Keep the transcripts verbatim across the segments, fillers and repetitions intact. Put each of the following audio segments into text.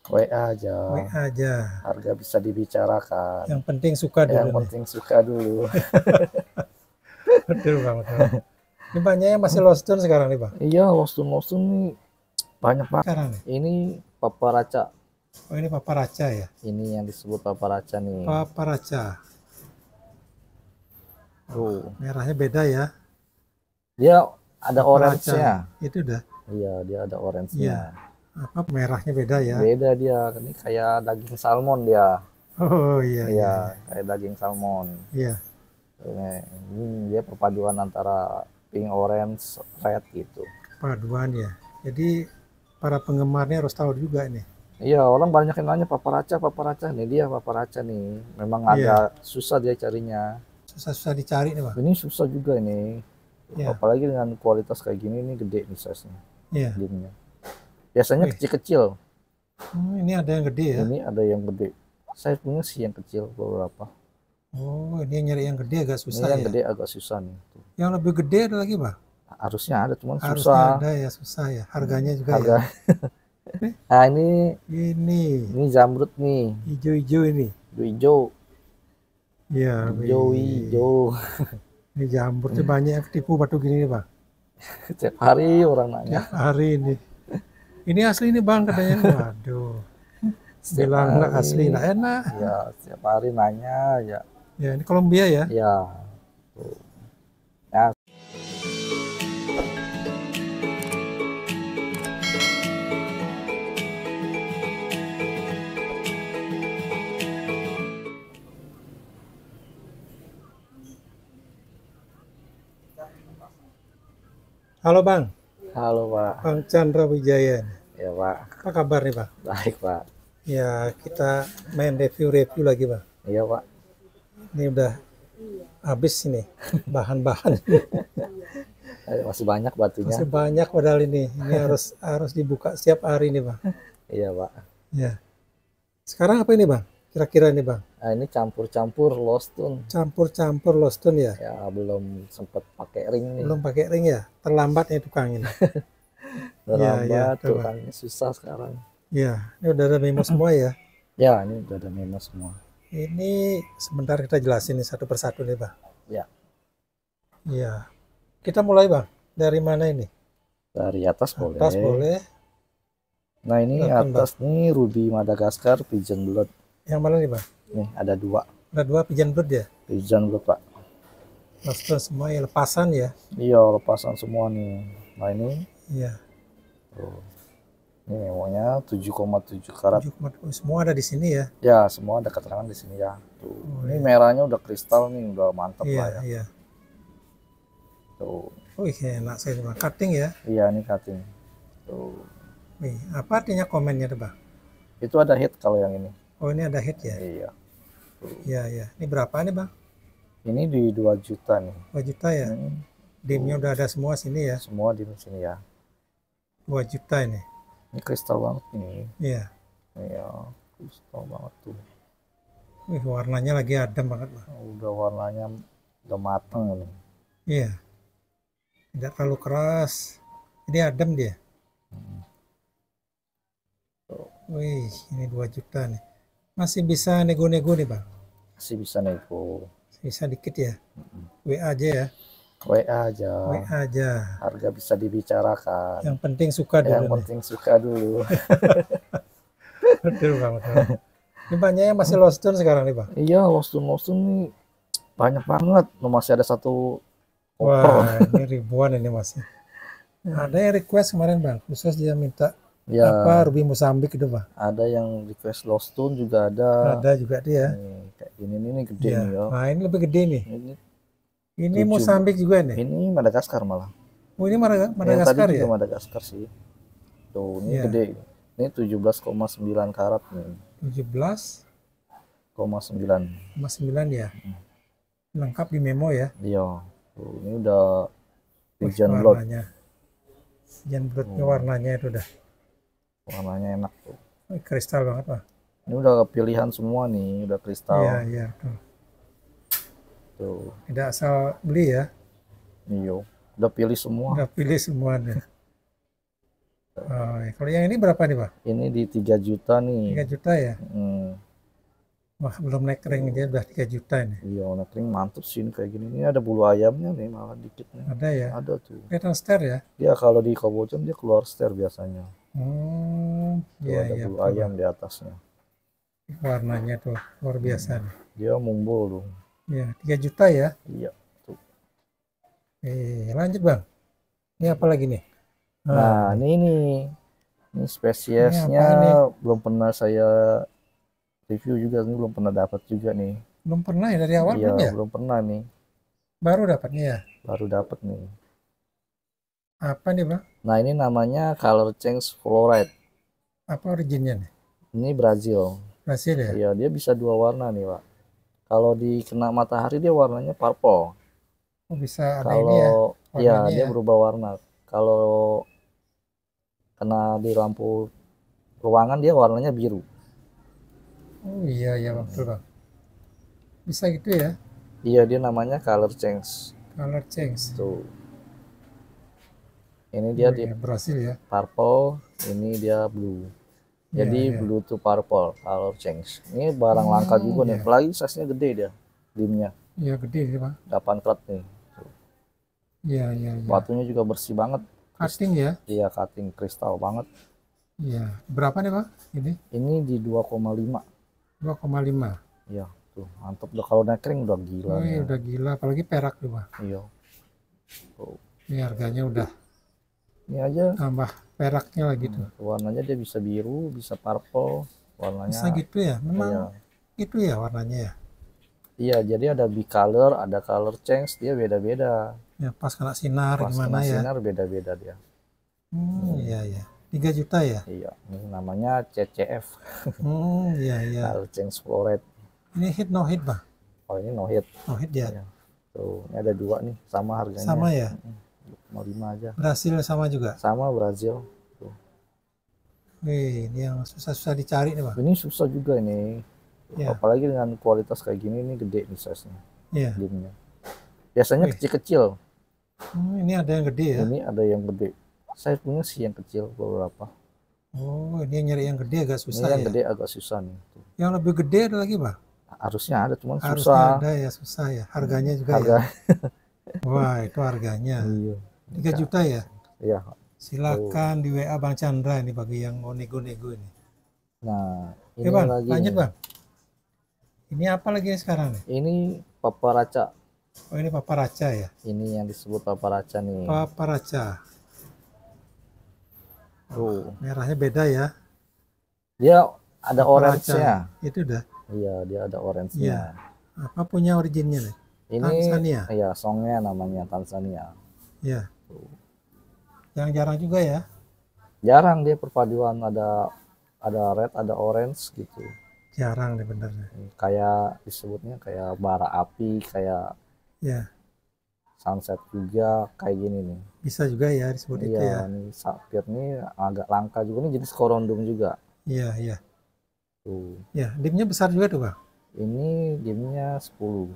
W A aja. W A aja. Harga bisa dibicarakan. Yang penting suka dulu. Yang nih. penting suka dulu. Betul bang. Betul. Ini banyak yang masih lost tune sekarang nih bang. Iya, lost tune lost tune nih banyak banget. Sekarang nih. Ini paparaca. Oh ini paparaca ya. Ini yang disebut paparaca nih. Paparaca. Tuh. Merahnya beda ya. Dia ada orange-nya. Itu udah. Iya, dia ada orange-nya. Iya. Apa merahnya beda ya? Beda dia. Ini kayak daging salmon dia. Oh iya. Iya, iya. Kayak daging salmon. Iya. Ini dia perpaduan antara pink, orange, red gitu. Paduan ya. Jadi para penggemarnya harus tahu juga nih. Iya, orang banyak yang nanya paparaca, paparaca. Nih dia paparaca nih. Memang iya. Agak susah dia carinya. Susah-susah dicari nih bang. Ini susah juga ini. Ya. Apalagi dengan kualitas kayak gini, ini gede nih size-nya. Iya. Dimnya. Biasanya kecil-kecil. Hmm, ini ada yang gede ya? Ini ada yang gede. Saya punya sih yang kecil beberapa. Oh, ini yang nyari yang gede agak susah. Ini yang ya? gede agak susah nih. Yang lebih gede ada lagi bang? Harusnya ada, cuman Harusnya susah. ada ya, susah ya. Harganya juga Harga. ya. Nah ini, ini, ini zamrud nih. Hijau-hijau ini. Hijau. Iya. Hijau, hijau. Ini jamrudnya banyak yang ketipu batu gini nih bang. Setiap hari orang nanya. Setiap hari ini. Ini asli nih bang katanya. Waduh. Bilang nggak asli, nggak enak. Ya, setiap hari nanya ya. Ya ini Kolombia ya? Ya. Tuh. Ya. Halo bang. Halo pak. Bang Chandra Wijaya. Ya pak. Apa kabar nih bang? Baik pak. Ya kita main review-review lagi bang. Iya pak. Ini udah habis ini bahan-bahan. Masih banyak batunya. Masih banyak padahal ini. Ini harus harus dibuka setiap hari nih bang. Iya pak. Ya. Sekarang apa ini bang? Kira-kira ini bang? Nah ini campur-campur lost tune. Campur-campur lost tune ya? Ya belum sempet pakai ring nih. Belum pakai ring ya? Terlambat ya tukang ini. Terlambat, ya, ya, tukangnya susah sekarang. Ya, ini udah ada memo semua ya? Ya, ini udah ada memo semua. Ini sebentar kita jelasin nih satu persatu nih bang. Ya. Ya. Kita mulai bang. Dari mana ini? Dari atas boleh. Atas boleh. Nah ini Silahkan, atas bang. Nih Ruby Madagaskar Pigeon Blood. Yang mana nih bang? Nih ada dua. Ada dua Pigeon Blood ya? Pigeon Blood pak. Master semua ya lepasan ya? Iya lepasan semua nih. Nah ini. Iya. Tuh. Ini memonya tujuh koma tujuh karat. tujuh, semua ada di sini ya? Ya semua ada keterangan di sini ya. Tuh. Oh, ini iya. Merahnya udah kristal nih, udah mantap iya, lah ya. Iya. Tuh. Oh iya enak saya cuma cutting ya? Iya ini cutting. Tuh. Wih, apa artinya komennya tuh bang? Itu ada hit kalau yang ini. Oh ini ada hit ya? Iya. Iya iya. Ini berapa nih bang? Ini di dua juta nih. dua juta ya? Hmm. Dimnya udah ada semua sini ya? Semua di sini ya. dua juta ini. Ini kristal banget nih. Iya. Iya, kristal banget tuh. Wih, warnanya lagi adem banget bang. Udah warnanya udah mateng nih. Iya. Tidak terlalu keras. Jadi adem dia. Hmm. Wih, ini dua juta nih. Masih bisa nego-nego nih bang? Masih bisa nego. Bisa dikit ya? W A aja ya? W A aja. W A aja. Harga bisa dibicarakan. Yang penting suka dulu. Yang penting nih. Suka dulu. Betul bang. Betul. Ini banyak yang masih lost tune sekarang nih bang? Iya, lost tune lost tune nih banyak banget. Masih ada satu koper. Wah, ini ribuan ini masih. Ada yang request kemarin bang, khusus dia minta ya, apa Ruby Mozambik itu bang. Ada yang request lost tune juga ada. Ada juga dia. Nih, kayak ini nih gede ya. nih ya. Nah ini lebih gede nih. Ini, ini Mozambik juga nih. Ini Madagaskar malah. Oh ini Madagaskar ya? Tadi juga Madagaskar sih. Tuh ini ya. Gede. Ini tujuh belas koma sembilan karat nih. tujuh belas koma sembilan. koma sembilan ya. Hmm. Lengkap di memo ya. Iya. Tuh ini udah Pigeon Blood. Pigeon Bloodnya hmm. warnanya itu udah. Warnanya enak tuh. Kristal banget pak. Ini udah pilihan semua nih, udah kristal. Iya iya tuh. Tuh. Tidak asal beli ya. Iya, udah pilih semua. Udah pilih semuanya. Oh, ya. Kalau yang ini berapa nih, Bang? Ini di tiga juta nih. tiga juta ya? Hmm. Wah, belum naik ring dia udah tiga juta ini. Iya, nekring mantep sih ini kayak gini. Ini ada bulu ayamnya nih, malah dikit nih. Ada ya? Ada tuh. Kelihatan ster ya? Dia kalau di Kabocan dia keluar ster biasanya. Hmm, Tuh iya ada iya. bulu betul, ayam Bang. di atasnya. Warnanya tuh luar biasa nih. Dia mumbul dong. Ya, tiga juta ya. Iya. Tuh. Eh, lanjut, Bang. Ini apa lagi nih? Nah, ini nih. Ini Ini spesiesnya apa ini? belum pernah saya review juga, ini belum pernah dapat juga nih. Belum pernah ya dari awal Iya, belum ya? belum pernah nih. Baru dapatnya ya. Baru dapat nih. Apa nih, Bang? Nah, ini namanya Color Change Fluorite. Apa originnya nih? Ini Brazil. Brasil ya? Iya, dia bisa dua warna nih, Pak. Kalau dikena matahari dia warnanya purple. Oh, bisa ada ini ya. Kalau ya Warnanya dia ya. berubah warna. Kalau kena di lampu ruangan dia warnanya biru. Oh iya iya, Bang. Betul, Bang. Bisa gitu ya. Iya, dia namanya color change. Color change. Tuh. Ini dia Oh, di iya, Brasil ya. purple, ini dia blue. Iya Jadi iya. blue to purple color change. Ini barang langka juga Hmm, nih. iya. Apalagi size-nya gede dia. Dimnya Iya gede sih, Bang. delapan karat nih. Iya iya iya. Batunya juga bersih banget. Cutting ya. Iya, cutting kristal banget. Iya. Berapa nih, Bang? Ini Ini di dua koma lima. dua koma lima. Iya, tuh mantep udah, kalau nekring udah gila Oh, nih. iya, udah gila, apalagi perak tuh, Bang. Iya. Tuh. Ini harganya udah Ini aja tambah peraknya lagi tuh. warnanya dia bisa biru, bisa purple, warnanya. Bisa gitu ya. Memang Iya. gitu ya warnanya ya. Iya, jadi ada bicolor, ada color change, dia beda-beda. Ya pas kena sinar Pas gimana kena ya. sinar beda-beda dia. Hmm, iya iya. tiga juta ya. Iya, ini namanya C C F. Hmm, iya iya. Color change fluorite. Ini hit no hit, Bang. Oh, ini no hit. No hit ya. Iya. Tuh, ini ada dua nih, sama harganya. Sama ya. Mau lima aja. Brasil sama juga. Sama Brazil. Tuh. Wih, ini yang susah-susah dicari nih, Bang. Ini susah juga ini. Ya. Apalagi dengan kualitas kayak gini, ini gede nih size-nya. Iya. Dimnya. Biasanya Wih. kecil-kecil. Hmm, ini ada yang gede ya. Ini ada yang gede. Saya punya sih yang kecil beberapa. Oh, ini yang nyari yang gede agak Ini susah yang ya. gede agak susah nih. Tuh. Yang lebih gede ada lagi, Bang? Harusnya ada, cuman Harusnya susah. ada ya, susah ya. Harganya juga Harga. ya. Wah, itu harganya. Iya. tiga juta ya. Iya. Silakan di W A Bang Chandra ini bagi yang mau nego-nego ini. Nah, Oke, ini Bang, lagi lanjut, nih. Bang. Ini apa lagi sekarang nih? Ini paparaca. Oh, ini paparaca ya. Ini yang disebut paparaca nih. Paparaca. Tuh. Merahnya beda ya. Dia ada Paparaca. orange-nya. Itu udah. Iya, dia ada Iya. orange-nya. Apa punya originnya nih? Ini Tanzania. iya, songnya namanya Tanzania. Ya. Yang jarang juga ya. Jarang dia perpaduan, ada ada red, ada orange gitu. Jarang nih bener. Kayak disebutnya kayak bara api, kayak Ya. sunset juga, kayak gini nih. Bisa juga ya disebut itu ya. Iya, nih sapphire nih agak langka juga nih, jenis korondom juga. Iya, iya. Tuh. Ya, dimnya besar juga tuh, Bang. Ini dimnya sepuluh.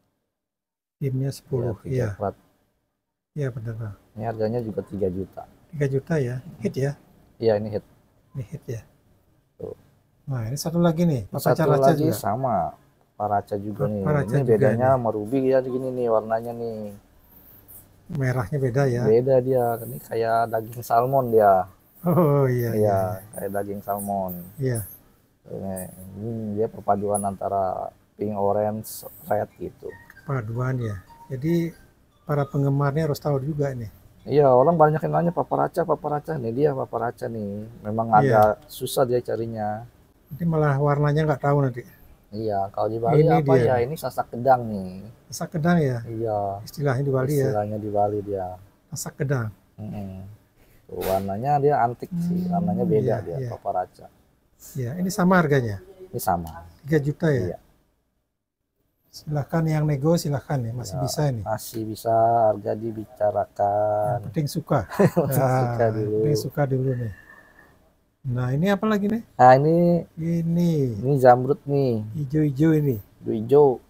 Dimnya sepuluh. Iya, Iya. karat. Iya, bener, Bang. Ini harganya juga tiga juta. tiga juta ya. Hit ya. Iya, ini hit. Ini hit ya. Tuh. Nah, ini satu lagi nih. Satu Paparaca lagi juga. sama Paparaca juga nih. Paparaca Ini juga bedanya nih. sama ruby ya, gini nih warnanya nih. Merahnya beda ya. Beda dia, ini kayak daging salmon dia. Oh iya, iya. Iya, kayak daging salmon. Iya. Ini, ini dia perpaduan antara pink, orange, red gitu. Paduan ya. Jadi para penggemarnya harus tahu juga nih. Iya, orang banyak yang nanya paparaca, paparaca. Nih dia paparaca nih. Memang Iya. agak susah dia carinya. Nanti malah warnanya nggak tahu nanti. Iya, kalau di Bali Ini apa dia. ya? Ini sasak gedang nih. Sasak gedang ya. Iya, Istilahnya di Bali ya. istilahnya di Bali dia. Sasak gedang. Mm-mm. Tuh, warnanya dia antik sih, Hmm, warnanya beda iya, dia, iya. paparaca. Ya, ini sama harganya. Ini sama. tiga juta ya. Iya. Silahkan yang nego silahkan ya. Masih Ya, bisa ini. masih bisa harga dibicarakan. Yang penting suka. Suka Nah, dulu. penting suka dulu nih. Nah, ini apa lagi nih? Nah, ini Ini ini zamrud nih, hijau-hijau ini. hijau,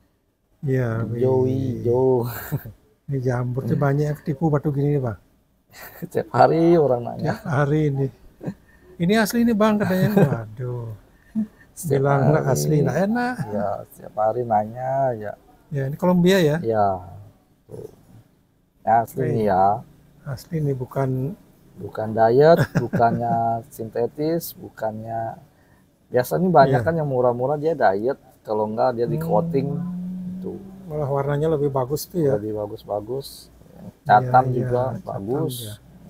Ya, hijau, wih. hijau. Ini jamurnya banyak yang ketipu batu gini nih, Bang. Setiap hari orang nanya. Tiap hari ini. Ini asli ini Bang katanya. Waduh. Bilang nggak asli, nggak enak. Ya, setiap hari nanya ya. Ya, ini Kolombia ya? Ya. Tuh. Ya, asli Oke. nih ya. Asli nih, bukan Bukan diet, bukannya sintetis, bukannya biasanya banyak Iya. kan yang murah-murah dia diet, kalau enggak dia di coating Hmm, tuh malah warnanya lebih bagus tuh ya. lebih bagus-bagus. Iya, Catam iya, juga catam bagus. ya.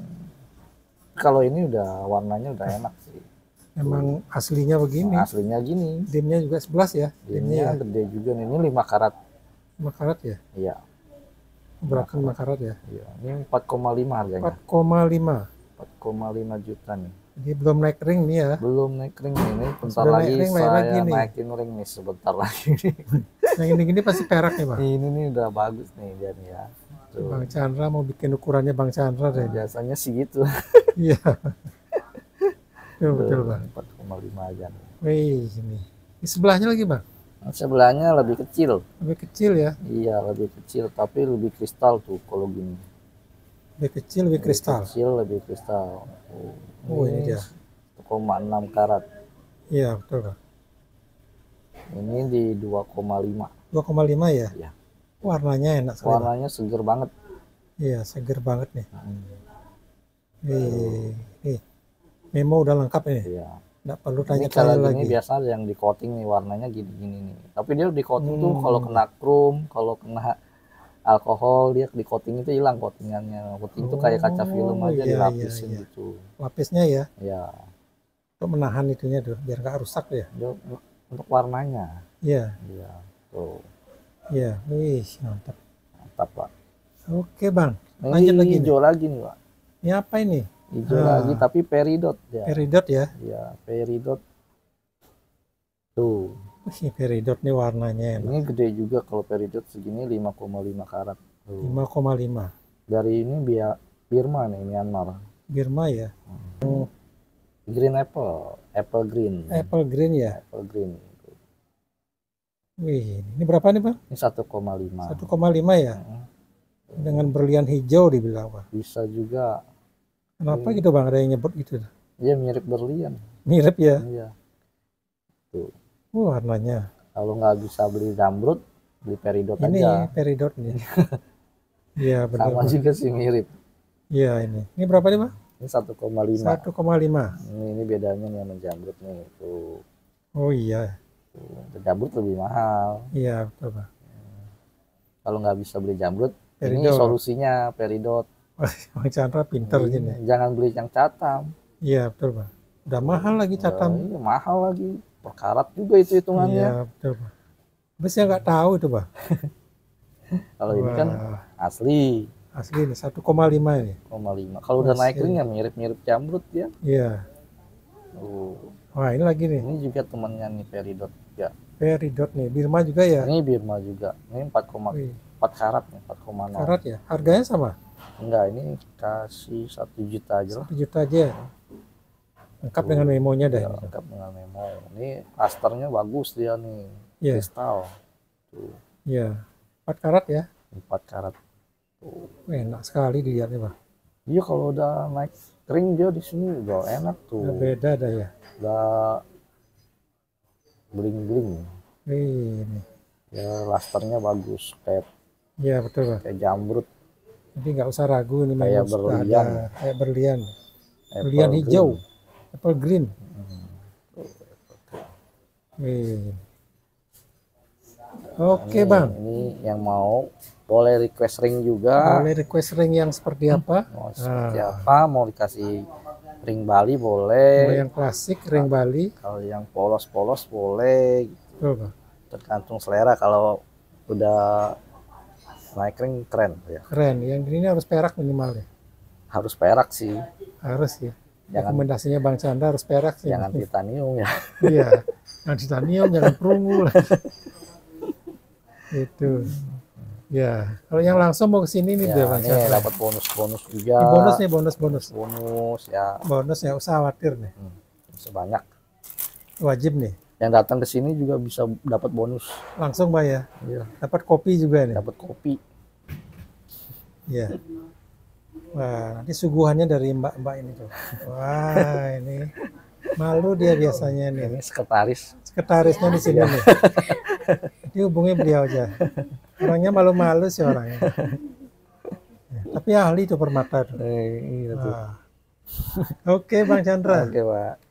Kalau ini udah warnanya udah enak sih. Emang aslinya begini. Nah, aslinya gini. Dimnya juga sebelas ya. Dimnya Dimnya ya. gede juga nih. Ini lima karat. lima karat ya. Iya. Beratnya lima karat ya. Iya. Ini empat koma lima harganya. empat koma lima. empat koma lima juta nih. Jadi belum naik ring nih ya. Belum naik ring nih. Ini bentar Sudah naik lagi ring, naik saya lagi nih. naikin ring nih sebentar lagi. Yang ini-gini pasti perak nih Bang. Ini nih udah bagus nih dia nih ya. Tuh. Bang Chandra mau bikin ukurannya Bang Chandra deh. Biasanya sih gitu. Iya. Betul, betul Bang. empat koma lima aja nih. Wih, ini. Di sebelahnya lagi Bang. Nah, sebelahnya lebih kecil. Lebih kecil ya. Iya, lebih kecil tapi lebih kristal tuh kalau gini. Lebih kecil, lebih kristal. Lebih kecil, lebih kristal. Oh, Oh, ini dia. satu koma enam karat. Iya, betul Bang. Ini di dua koma lima. dua koma lima ya. Iya. Warnanya enak sekali. Bang. Warnanya seger banget. Iya, seger banget nih. Hmm. Nih, nih. Memo udah lengkap ini. Iya. Nggak perlu Ini tanya-tanya kalau lagi. gini biasa yang di coating nih warnanya gini-gini nih. Tapi dia di coating tuh Hmm. kalau kena chrome, kalau kena alkohol dia di coating itu hilang coatingannya. Coating itu kayak kaca film Oh, aja iya, dilapisin iya, iya. gitu. Lapisnya ya, Ya, untuk menahan itunya tuh, biar nggak rusak ya. dia untuk warnanya. Iya, Iya, tuh iya. Wih, mantap. mantap pak. Oke Bang, Ini lanjut lagi nih. hijau lagi nih pak. Ini apa ini? Hijau Ah. lagi tapi peridot ya. Peridot ya. Iya, peridot. Tuh, Wih, peridot nih warnanya enak. ini gede juga kalau peridot segini lima koma lima karat. Tuh. lima koma lima. Dari ini biar Birma nih, Myanmar. Birma ya. Green apple, apple green. Apple green ya. Apple green. Wih, ini berapa nih Bang? Ini satu koma lima. satu koma lima ya. Dengan berlian hijau dibilang Bang. Bisa juga. Kenapa gitu Bang, ada yang nyebut gitu? Dia mirip berlian. Mirip ya. Iya. Tuh. Oh, warnanya. Kalau nggak bisa beli zamrud, beli peridot Ini aja. peridot nih. Iya benar. Sama Bang. juga sih mirip. Iya ini. Ini berapa nih Bang? Ini satu koma lima. satu koma lima. Ini, ini bedanya nih sama jamrud nih. Tuh. Oh iya. Tuh. Jamrud lebih mahal. Iya betul Bang. Kalau nggak bisa beli jamrud, ini Peridot. solusinya peridot. Bang Chandra pinter Ini gini. Jangan beli yang catam. Iya betul Bang. Udah mahal lagi catam. Ya, iya, mahal lagi. Per karat juga itu hitungannya. Iya betul Bang. Tapi saya nggak tahu itu Bang. Kalau ini kan Wah, asli asli nih satu koma lima ini. koma lima. Kalau udah naik Asli. ring ya mirip-mirip jamrud ya. Iya. Tuh. Wah ini lagi nih. Ini juga temannya nih peridot ya. Peridot nih. Birma juga ya. Ini Birma juga. Ini empat koma Wih, empat karat nih, empat koma nol. karat ya. Harganya sama. Enggak, ini kasih satu juta aja lah. satu juta aja. Lengkap dengan memonya dah. Ya, ini. lengkap dengan memo. Ini plasternya bagus dia nih. Iya. Kristal. Tuh, Iya. empat karat ya. empat karat. Tuh. Wih, enak sekali dilihatnya Bang. Iya kalau udah naik ring dia di sini udah enak tuh. Udah beda dah ya. Udah bling-bling. Wih, ini. Ya lasternya bagus kayak Iya betul Bang. kayak jamrut. Jadi nggak usah ragu ini Kayak memang sudah berlian. ada kayak berlian. Apple Berlian green. hijau. Apple green. Hmm. Wih. Oke Ini- Bang. Ini yang mau boleh request ring juga. Boleh request ring yang seperti apa? Mau seperti Ah. apa? Mau dikasih ring Bali Mau boleh. yang klasik ring Bali. Kalau yang polos-polos boleh. Betul Bang. Tergantung selera. Kalau udah naik ring keren ya. Keren. Yang ini harus perak minimal ya. Harus perak sih. Harus ya. Jangan Rekomendasinya Bang Chandra harus perak sih. jangan titanium ya. Iya. Jangan titanium, jangan perunggu lah. Itu. Ya. Kalau yang langsung mau ke sini nih dia Ya, Bang ini Chandra. dapat bonus-bonus juga. Ini bonus nih, bonus bonus. Bonus ya Bonus ya usah khawatir nih. sebanyak. Wajib nih. Yang datang ke sini juga bisa dapat bonus. Langsung Bang ya. Iya. Dapat kopi juga nih. Dapat kopi. Iya. Wah, nanti suguhannya dari mbak-mbak ini tuh. Wah, ini malu dia biasanya nih. Ini sekretaris. Sekretarisnya di sini nih. Jadi hubungi beliau aja. Orangnya malu-malu sih orangnya. Ya, tapi ahli tuh permata tuh. Eh, iya tuh. Wah. Oke Bang Chandra. Oke, Pak.